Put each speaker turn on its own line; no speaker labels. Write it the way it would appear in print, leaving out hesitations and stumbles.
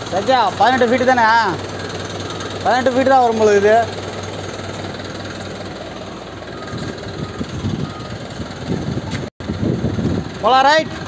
Sathya 18 feet தானே? 18 feet தான் வரும் போல இது. போலாம் ரைட்.